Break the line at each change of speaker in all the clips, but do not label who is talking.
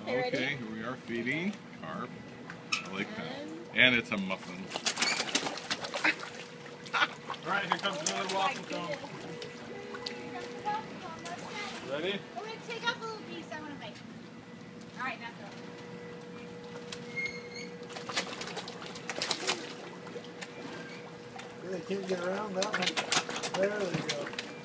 Okay, here we are feeding carp. I like that. And it's a muffin.
Alright, here comes another waffle cone. Ready?
I'm going to take off a little piece I want to make. Alright, now go.
They can't get around that one. There they go.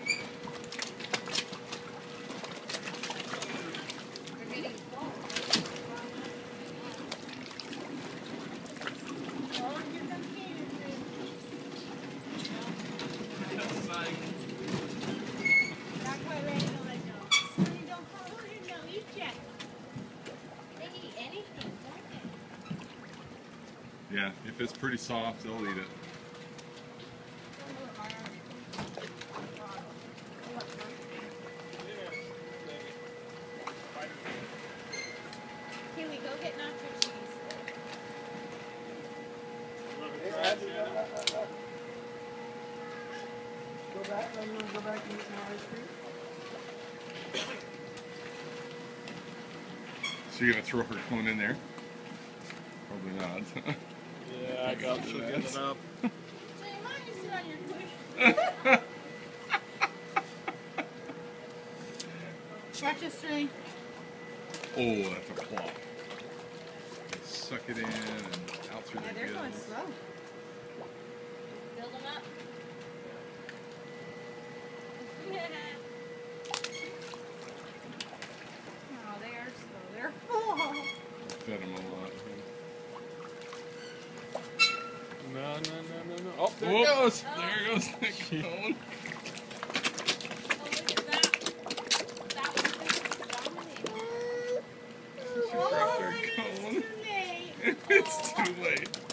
Yeah, if it's pretty soft, they'll eat it.
Can we go get nacho cheese?
Go back, I'm going to go back and eat some ice cream.
So you're going to throw her cone in there? Probably not.
Yeah, I got she'll get it up.
So you might just sit on your cushion. Watch the string.
Oh, that's a plop. Suck it in and out through the
Yeah, they're going
gills.
slow. Build them up. Oh, they are slow. They're full.
Fed them a lot.
No. Oh, there it
Oh,
goes.
there goes the cone.
Oh, look at that. That was dominating.
She cracked her
Oh,
cone.
it's too late.
It's too late.